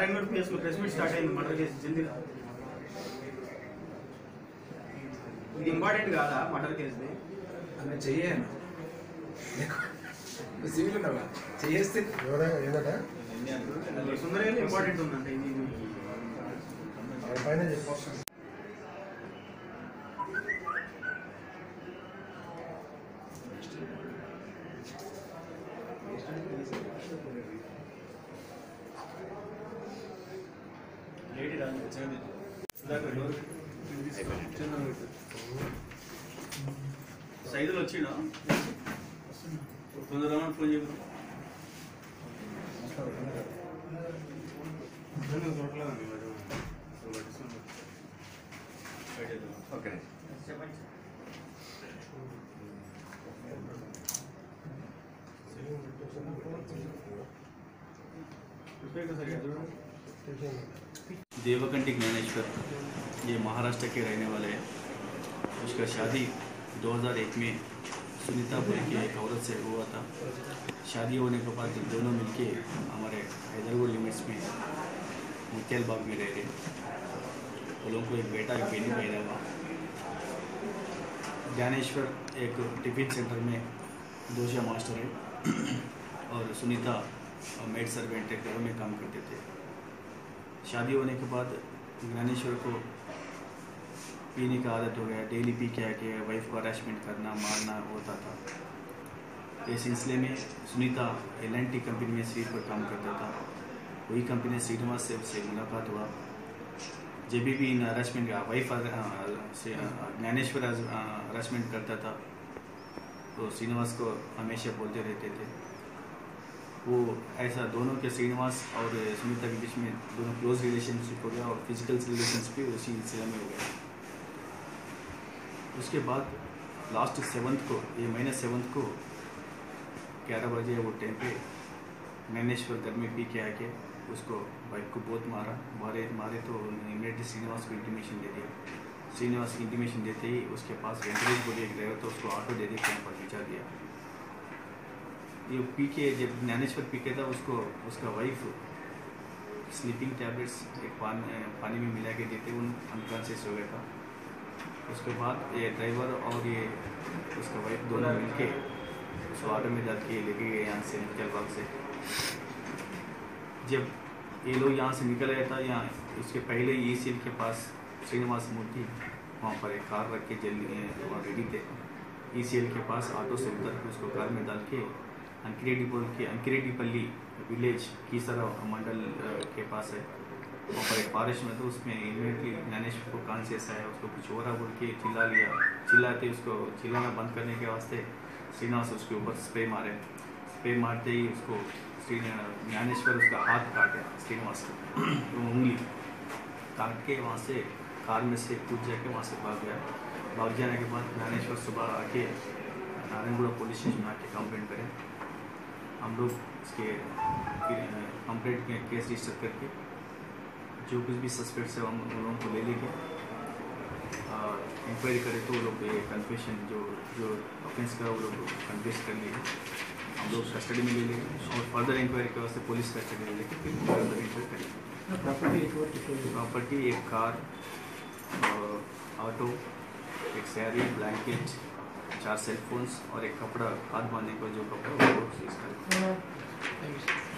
Narayangarh PS में press meet start अయింది murder case जल्दी रा ఇది ఇంపార్టెంట్ కాదా మర్డర్ కేస్ ని అన్న చెయ్యను देखो సివిల్ ఉన్నావా చేస్తే ఎవరైనా ఏంటంటే సుందరయ్య ఇంపార్టెంట్ ఉందంటే ఇది పైన చెప్పొచ్చు లేడీ రాజు సైదులు వచ్చినా తొందరగా ఫోన్ చెప్పు ఓకే देवकंटी ज्ञानेश्वर ये महाराष्ट्र के रहने वाले हैं। उसका शादी 2001 में सुनीता बोल की एक औरत से हुआ था। शादी होने के बाद दोनों मिलके हमारे हैदरगढ़ लिमिट्स में मुत्याल बाग में रह रहे। वो लोगों को एक बेटा एक बेटी पैदा हुआ। ज्ञानेश्वर एक टिफिन सेंटर में दोषा मास्टर है और सुनीता मेड सर्वेंट घर में काम करते थे। शादी होने के बाद ज्ञानेश्वर को पीने का आदत हो गया। डेली पी के आके वाइफ को हरासमेंट करना मारना होता था। इस सिलसिले में सुनीता LNT कंपनी में स्वीप पर काम करता था। वही कंपनी श्रीनिवास से उससे मुलाकात हुआ। जब भी इन हरासमेंट वाइफ से ज्ञानेश्वर हरासमेंट करता था तो श्रीनिवास को हमेशा बोलते रहते थे। वो ऐसा दोनों के श्रीनिवास और सुनीता के बीच में दोनों क्लोज रिलेशनशिप हो गया और फिजिकल रिलेशनशिप भी उसी सिलसिले में हो गया। उसके बाद लास्ट 7th को ये महीने 7th को 11 बजे वो टाइम पे ज्ञानेश्वर घर में पी के आके उसको वाइफ को बहुत मारे तो इमीडिएटली श्रीनिवास को इंटीमेशन दे दिया। श्रीनिवास की इंटीमेशन देते ही उसके पास वेंकटेश बोले एक ड्राइवर तो उसको ऑटो दे के यहाँ पर पहुँचा दिया। ये पी के जब ज्ञानेश्वर पी के था उसको उसका वाइफ स्लीपिंग टैबलेट्स एक पानी में मिला के देते उन अनकॉन्शियस हो गया था। उसके बाद ये ड्राइवर और ये उसका वाइफ दोनों मिलके उसको ऑटो में डाल के लेके गए यहाँ से मुत्याल बाग से। जब ये लोग यहाँ से निकल आया था यहाँ उसके पहले ECL के पास श्रीनिवास मूर्ति वहाँ पर एक कार रख के जल्दी वहाँ रेडी थे। ECL के पास ऑटो से उतर के उसको कार में डाल के अंकिरेड्डीपल्ली विलेज कीसरा मंडल के पास है। वहाँ पर एक फॉरेस्ट में तो उसमें इमीडिएटली ज्ञानेश्वर को कॉन्शियस आया। उसको कुछ हो रहा बोल के चिल्ला लिया। चिल्लाते उसको चिल्लाना बंद करने के वास्ते श्रीनिवास उसके ऊपर स्प्रे मारे। स्प्रे मारते ही उसको ज्ञानेश्वर उसका हाथ काटे श्रीनिवास को उंगली काट के वहाँ से कार में से कूद जाके वहाँ से भाग गया। भाग जाने के बाद ज्ञानेश्वर सुबह आके नारायणगढ़ पुलिस स्टेशन में आके कंप्लेंट करें। हम लोग इसके कंप्लेंट में केस रजिस्टर करके जो कुछ भी सस्पेक्ट्स है हम उन लोगों को ले लेंगे। इंक्वायरी करें तो वो लोग ये कन्फेशन जो ऑफेंस का वो लोग कन्फेस कर लेंगे। हम लोग कस्टडी में ले लेंगे और फर्दर इंक्वायरी के वास्ते पुलिस कस्टडी में लेके फिर फर्दर इंक्वायरी करेंगे। प्रॉपर्टी एक कार, ऑटो, एक सैरी, ब्लैंकेट, 4 सेल फोन्स और एक कपड़ा हाथ बांधने का जो कपड़ा वो सीज करें।